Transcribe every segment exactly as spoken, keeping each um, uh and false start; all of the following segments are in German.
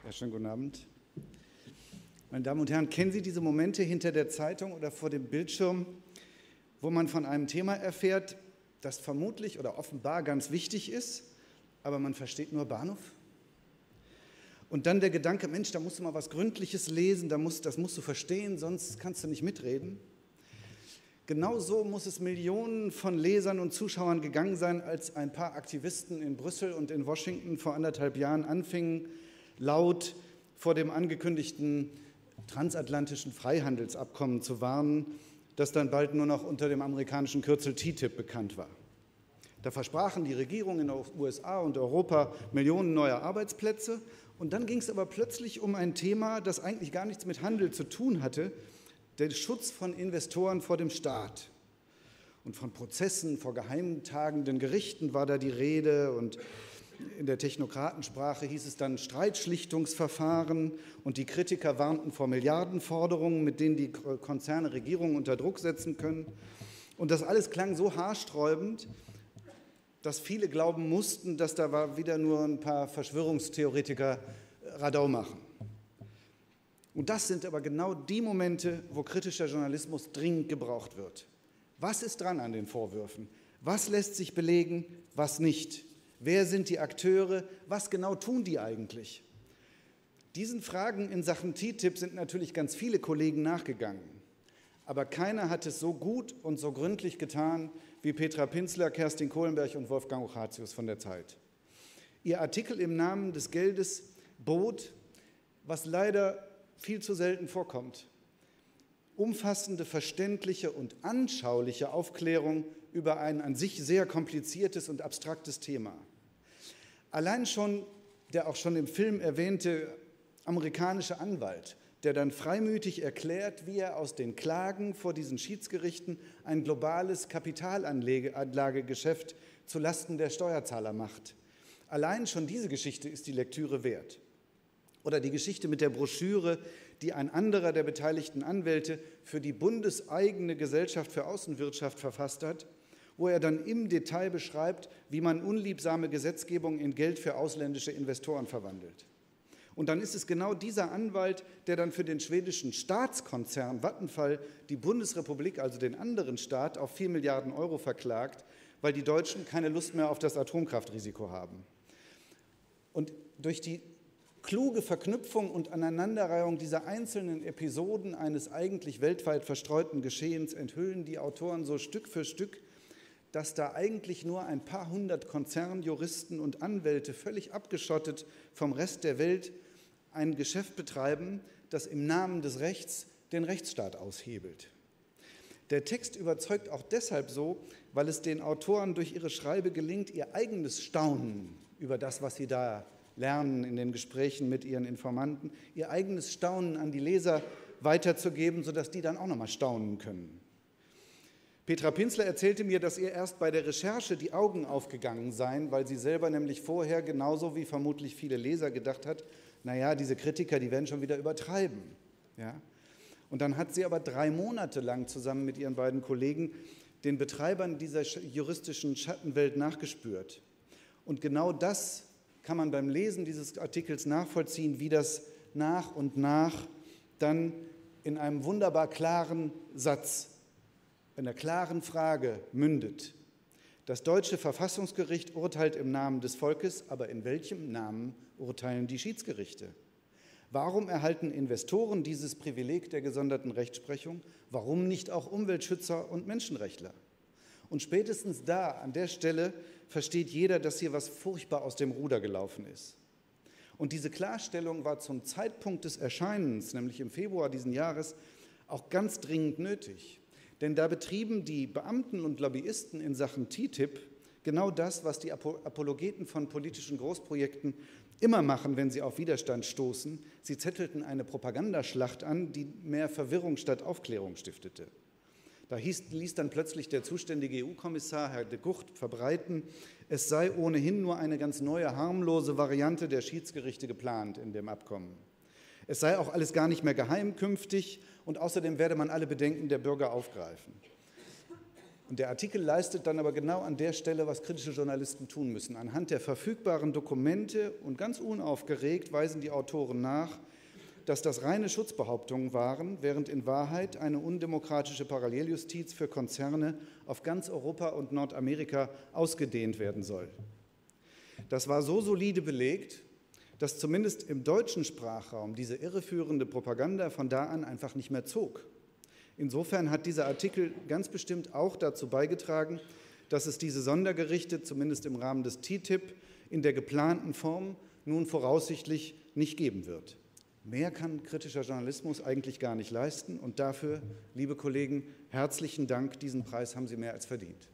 Ja, schönen guten Abend. Meine Damen und Herren, kennen Sie diese Momente hinter der Zeitung oder vor dem Bildschirm, wo man von einem Thema erfährt, das vermutlich oder offenbar ganz wichtig ist, aber man versteht nur Bahnhof? Und dann der Gedanke, Mensch, da musst du mal was Gründliches lesen, da musst, das musst du verstehen, sonst kannst du nicht mitreden. Genauso muss es Millionen von Lesern und Zuschauern gegangen sein, als ein paar Aktivisten in Brüssel und in Washington vor anderthalb Jahren anfingen, laut vor dem angekündigten transatlantischen Freihandelsabkommen zu warnen, das dann bald nur noch unter dem amerikanischen Kürzel T T I P bekannt war. Da versprachen die Regierungen in den U S A und Europa Millionen neuer Arbeitsplätze. Und dann ging es aber plötzlich um ein Thema, das eigentlich gar nichts mit Handel zu tun hatte, der Schutz von Investoren vor dem Staat. Und von Prozessen vor geheimtagenden Gerichten war da die Rede, und in der Technokratensprache hieß es dann Streitschlichtungsverfahren, und die Kritiker warnten vor Milliardenforderungen, mit denen die Konzerne Regierungen unter Druck setzen können. Und das alles klang so haarsträubend, dass viele glauben mussten, dass da war wieder nur ein paar Verschwörungstheoretiker Radau machen. Und das sind aber genau die Momente, wo kritischer Journalismus dringend gebraucht wird. Was ist dran an den Vorwürfen? Was lässt sich belegen, was nicht? Wer sind die Akteure? Was genau tun die eigentlich? Diesen Fragen in Sachen T T I P sind natürlich ganz viele Kollegen nachgegangen. Aber keiner hat es so gut und so gründlich getan wie Petra Pinzler, Kerstin Kohlenberg und Wolfgang Ochatius von der Zeit. Ihr Artikel im Namen des Geldes bot, was leider viel zu selten vorkommt, umfassende, verständliche und anschauliche Aufklärung über ein an sich sehr kompliziertes und abstraktes Thema. Allein schon der auch schon im Film erwähnte amerikanische Anwalt, der dann freimütig erklärt, wie er aus den Klagen vor diesen Schiedsgerichten ein globales Kapitalanlagegeschäft zulasten der Steuerzahler macht. Allein schon diese Geschichte ist die Lektüre wert. Oder die Geschichte mit der Broschüre, die ein anderer der beteiligten Anwälte für die bundeseigene Gesellschaft für Außenwirtschaft verfasst hat, wo er dann im Detail beschreibt, wie man unliebsame Gesetzgebung in Geld für ausländische Investoren verwandelt. Und dann ist es genau dieser Anwalt, der dann für den schwedischen Staatskonzern Vattenfall die Bundesrepublik, also den anderen Staat, auf vier Milliarden Euro verklagt, weil die Deutschen keine Lust mehr auf das Atomkraftrisiko haben. Und durch die kluge Verknüpfung und Aneinanderreihung dieser einzelnen Episoden eines eigentlich weltweit verstreuten Geschehens enthüllen die Autoren so Stück für Stück, dass da eigentlich nur ein paar hundert Konzernjuristen und Anwälte völlig abgeschottet vom Rest der Welt ein Geschäft betreiben, das im Namen des Rechts den Rechtsstaat aushebelt. Der Text überzeugt auch deshalb so, weil es den Autoren durch ihre Schreibe gelingt, ihr eigenes Staunen über das, was sie da lernen in den Gesprächen mit ihren Informanten, ihr eigenes Staunen an die Leser weiterzugeben, sodass die dann auch nochmal staunen können. Petra Pinzler erzählte mir, dass ihr erst bei der Recherche die Augen aufgegangen seien, weil sie selber nämlich vorher genauso wie vermutlich viele Leser gedacht hat, naja, diese Kritiker, die werden schon wieder übertreiben. Ja? Und dann hat sie aber drei Monate lang zusammen mit ihren beiden Kollegen den Betreibern dieser juristischen Schattenwelt nachgespürt. Und genau das kann man beim Lesen dieses Artikels nachvollziehen, wie das nach und nach dann in einem wunderbar klaren Satz, in einer klaren Frage mündet. Das deutsche Verfassungsgericht urteilt im Namen des Volkes, aber in welchem Namen urteilen die Schiedsgerichte? Warum erhalten Investoren dieses Privileg der gesonderten Rechtsprechung? Warum nicht auch Umweltschützer und Menschenrechtler? Und spätestens da, an der Stelle, versteht jeder, dass hier was furchtbar aus dem Ruder gelaufen ist. Und diese Klarstellung war zum Zeitpunkt des Erscheinens, nämlich im Februar diesen Jahres, auch ganz dringend nötig. Denn da betrieben die Beamten und Lobbyisten in Sachen T T I P genau das, was die Apologeten von politischen Großprojekten immer machen, wenn sie auf Widerstand stoßen. Sie zettelten eine Propagandaschlacht an, die mehr Verwirrung statt Aufklärung stiftete. Da hieß, ließ dann plötzlich der zuständige E U-Kommissar, Herr de Gucht, verbreiten, es sei ohnehin nur eine ganz neue, harmlose Variante der Schiedsgerichte geplant in dem Abkommen. Es sei auch alles gar nicht mehr geheim künftig und außerdem werde man alle Bedenken der Bürger aufgreifen. Und der Artikel leistet dann aber genau an der Stelle, was kritische Journalisten tun müssen. Anhand der verfügbaren Dokumente und ganz unaufgeregt weisen die Autoren nach, dass das reine Schutzbehauptungen waren, während in Wahrheit eine undemokratische Paralleljustiz für Konzerne auf ganz Europa und Nordamerika ausgedehnt werden soll. Das war so solide belegt, dass zumindest im deutschen Sprachraum diese irreführende Propaganda von da an einfach nicht mehr zog. Insofern hat dieser Artikel ganz bestimmt auch dazu beigetragen, dass es diese Sondergerichte, zumindest im Rahmen des T T I P, in der geplanten Form nun voraussichtlich nicht geben wird. Mehr kann kritischer Journalismus eigentlich gar nicht leisten. Und dafür, liebe Kollegen, herzlichen Dank. Diesen Preis haben Sie mehr als verdient.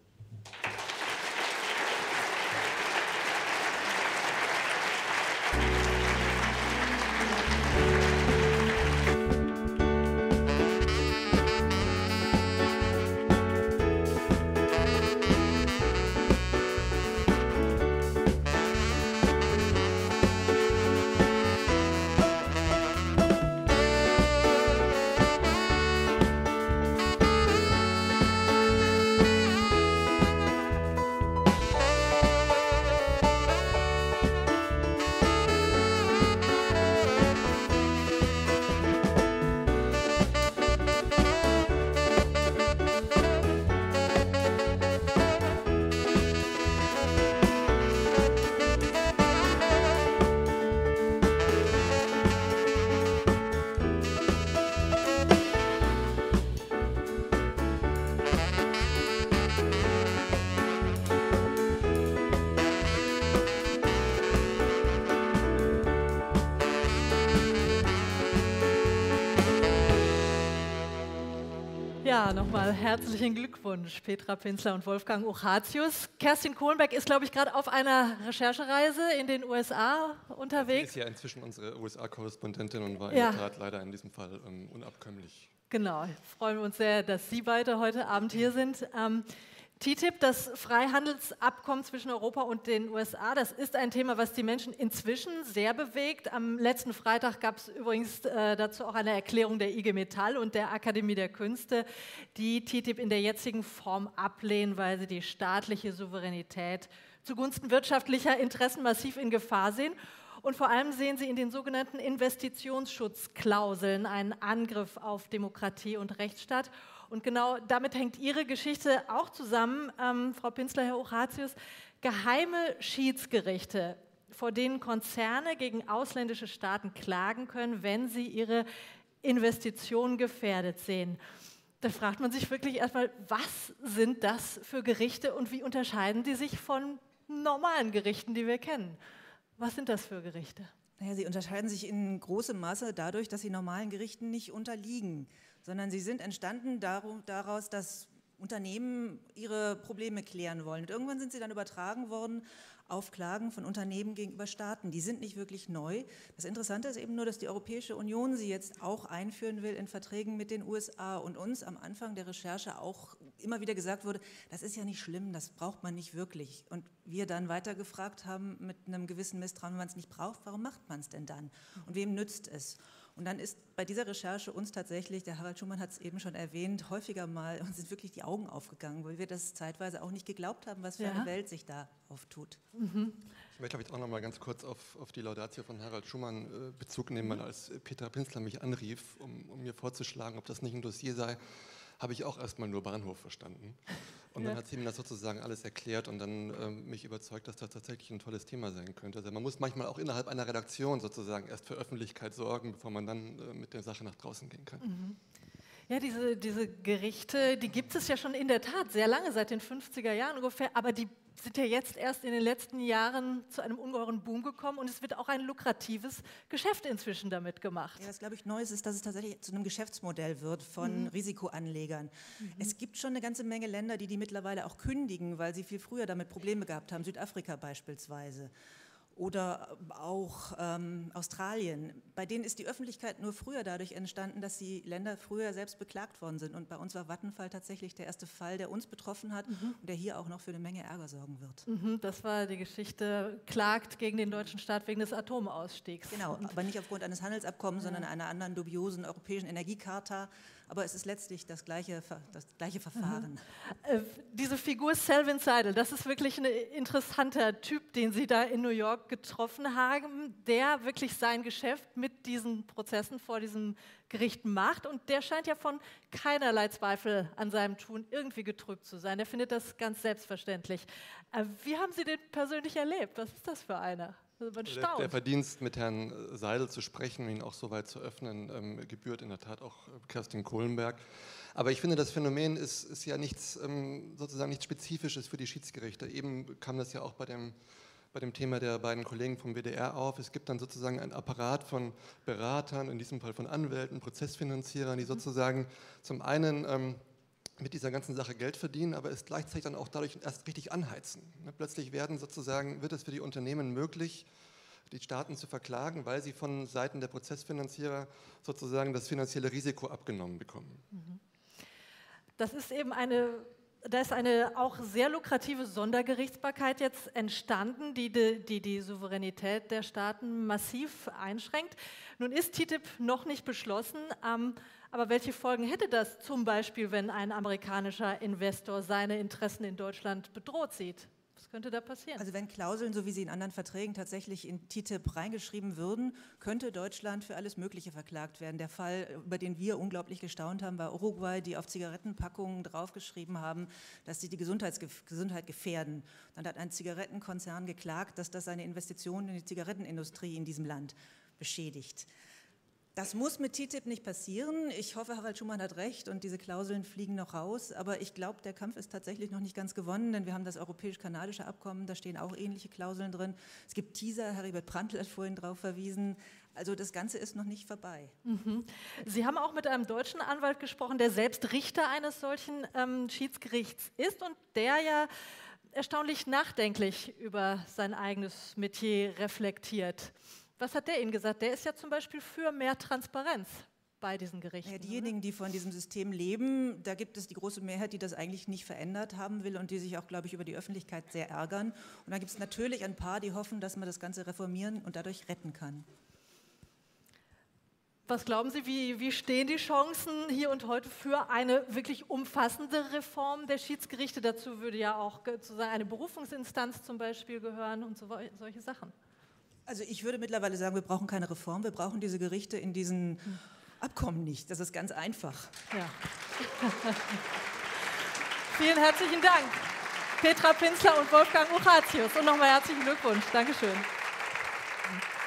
Ja, nochmal herzlichen Glückwunsch, Petra Pinzler und Wolfgang Ochatius. Kerstin Kohlenbeck ist, glaube ich, gerade auf einer Recherchereise in den U S A unterwegs. Sie ist ja inzwischen unsere U S A-Korrespondentin und war ja. in der Tat leider in diesem Fall ähm, unabkömmlich. Genau, freuen wir uns sehr, dass Sie beide heute Abend hier sind. Ähm, T T I P, das Freihandelsabkommen zwischen Europa und den U S A, das ist ein Thema, was die Menschen inzwischen sehr bewegt. Am letzten Freitag gab es übrigens äh, dazu auch eine Erklärung der I G Metall und der Akademie der Künste, die T T I P in der jetzigen Form ablehnen, weil sie die staatliche Souveränität zugunsten wirtschaftlicher Interessen massiv in Gefahr sehen. Und vor allem sehen sie in den sogenannten Investitionsschutzklauseln einen Angriff auf Demokratie und Rechtsstaat. Und genau damit hängt Ihre Geschichte auch zusammen, ähm, Frau Pinzler, Herr Ochatius. Geheime Schiedsgerichte, vor denen Konzerne gegen ausländische Staaten klagen können, wenn sie ihre Investitionen gefährdet sehen. Da fragt man sich wirklich erstmal, was sind das für Gerichte und wie unterscheiden die sich von normalen Gerichten, die wir kennen? Was sind das für Gerichte? Naja, sie unterscheiden sich in großem Maße dadurch, dass sie normalen Gerichten nicht unterliegen, sondern sie sind entstanden daraus, dass Unternehmen ihre Probleme klären wollen. Und irgendwann sind sie dann übertragen worden auf Klagen von Unternehmen gegenüber Staaten. Die sind nicht wirklich neu. Das Interessante ist eben nur, dass die Europäische Union sie jetzt auch einführen will in Verträgen mit den U S A und uns am Anfang der Recherche auch immer wieder gesagt wurde, das ist ja nicht schlimm, das braucht man nicht wirklich. Und wir dann weitergefragt haben mit einem gewissen Misstrauen, wenn man es nicht braucht, warum macht man es denn dann? Und wem nützt es? Und dann ist bei dieser Recherche uns tatsächlich, der Harald Schumann hat es eben schon erwähnt, häufiger mal, uns sind wirklich die Augen aufgegangen, weil wir das zeitweise auch nicht geglaubt haben, was für ja. eine Welt sich da auftut. Mhm. Ich möchte jetzt auch noch mal ganz kurz auf, auf die Laudatio von Harald Schumann äh, Bezug nehmen, weil als Petra Pinzler mich anrief, um, um mir vorzuschlagen, ob das nicht ein Dossier sei, habe ich auch erstmal nur Bahnhof verstanden. Und dann ja. hat sie mir das sozusagen alles erklärt und dann ähm, mich überzeugt, dass das tatsächlich ein tolles Thema sein könnte. Also man muss manchmal auch innerhalb einer Redaktion sozusagen erst für Öffentlichkeit sorgen, bevor man dann äh, mit der Sache nach draußen gehen kann. Mhm. Ja, diese, diese Gerichte, die gibt es ja schon in der Tat sehr lange, seit den fünfziger Jahren ungefähr, aber die sind ja jetzt erst in den letzten Jahren zu einem ungeheuren Boom gekommen und es wird auch ein lukratives Geschäft inzwischen damit gemacht. Ja, was, glaube ich, neu ist, ist, dass es tatsächlich zu einem Geschäftsmodell wird von mhm. Risikoanlegern. Mhm. Es gibt schon eine ganze Menge Länder, die die mittlerweile auch kündigen, weil sie viel früher damit Probleme gehabt haben, Südafrika beispielsweise. oder auch ähm, Australien. Bei denen ist die Öffentlichkeit nur früher dadurch entstanden, dass die Länder früher selbst beklagt worden sind. Und bei uns war Vattenfall tatsächlich der erste Fall, der uns betroffen hat mhm. und der hier auch noch für eine Menge Ärger sorgen wird. Mhm, das war die Geschichte, klagt gegen den deutschen Staat wegen des Atomausstiegs. Genau, aber nicht aufgrund eines Handelsabkommens, ja. sondern einer anderen dubiosen europäischen Energiecharta. Aber es ist letztlich das gleiche, das gleiche Verfahren. Mhm. Äh, diese Figur Selwyn Seidel, das ist wirklich ein interessanter Typ, den Sie da in New York getroffen haben, der wirklich sein Geschäft mit diesen Prozessen vor diesem Gericht macht. Und der scheint ja von keinerlei Zweifel an seinem Tun irgendwie getrübt zu sein. Er findet das ganz selbstverständlich. Äh, wie haben Sie den persönlich erlebt? Was ist das für einer? Also man der, der Verdienst, mit Herrn Seidel zu sprechen, ihn auch so weit zu öffnen, ähm, gebührt in der Tat auch Kerstin Kohlenberg. Aber ich finde, das Phänomen ist, ist ja nichts, ähm, sozusagen nichts Spezifisches für die Schiedsgerichte. Eben kam das ja auch bei dem, bei dem Thema der beiden Kollegen vom W D R auf. Es gibt dann sozusagen einen Apparat von Beratern, in diesem Fall von Anwälten, Prozessfinanzierern, die sozusagen zum einen ähm, mit dieser ganzen Sache Geld verdienen, aber es gleichzeitig dann auch dadurch erst richtig anheizen. Plötzlich werden sozusagen, wird es für die Unternehmen möglich, die Staaten zu verklagen, weil sie von Seiten der Prozessfinanzierer sozusagen das finanzielle Risiko abgenommen bekommen. Das ist eben eine, da ist eine auch sehr lukrative Sondergerichtsbarkeit jetzt entstanden, die die, die die Souveränität der Staaten massiv einschränkt. Nun ist T T I P noch nicht beschlossen, ähm, aber welche Folgen hätte das zum Beispiel, wenn ein amerikanischer Investor seine Interessen in Deutschland bedroht sieht? Was könnte da passieren? Also wenn Klauseln, so wie sie in anderen Verträgen tatsächlich in T T I P reingeschrieben würden, könnte Deutschland für alles Mögliche verklagt werden. Der Fall, über den wir unglaublich gestaunt haben, war Uruguay, die auf Zigarettenpackungen draufgeschrieben haben, dass sie die Gesundheitsgef- Gesundheit gefährden. Dann hat ein Zigarettenkonzern geklagt, dass das seine Investitionen in die Zigarettenindustrie in diesem Land beschädigt. Das muss mit T T I P nicht passieren. Ich hoffe, Harald Schumann hat recht und diese Klauseln fliegen noch raus. Aber ich glaube, der Kampf ist tatsächlich noch nicht ganz gewonnen, denn wir haben das europäisch-kanadische Abkommen, da stehen auch ähnliche Klauseln drin. Es gibt Teaser, Heribert Prantl hat vorhin darauf verwiesen. Also das Ganze ist noch nicht vorbei. Mhm. Sie haben auch mit einem deutschen Anwalt gesprochen, der selbst Richter eines solchen ähm, Schiedsgerichts ist und der ja erstaunlich nachdenklich über sein eigenes Metier reflektiert. Was hat der Ihnen gesagt? Der ist ja zum Beispiel für mehr Transparenz bei diesen Gerichten. Ja, diejenigen, die von diesem System leben, da gibt es die große Mehrheit, die das eigentlich nicht verändert haben will und die sich auch, glaube ich, über die Öffentlichkeit sehr ärgern. Und dann gibt es natürlich ein paar, die hoffen, dass man das Ganze reformieren und dadurch retten kann. Was glauben Sie, wie, wie stehen die Chancen hier und heute für eine wirklich umfassende Reform der Schiedsgerichte? Dazu würde ja auch sozusagen eine Berufungsinstanz zum Beispiel gehören und so, solche Sachen. Also ich würde mittlerweile sagen, wir brauchen keine Reform, wir brauchen diese Gerichte in diesen Abkommen nicht. Das ist ganz einfach. Ja. Vielen herzlichen Dank, Petra Pinzler und Wolfgang Uchatius. Und nochmal herzlichen Glückwunsch. Dankeschön.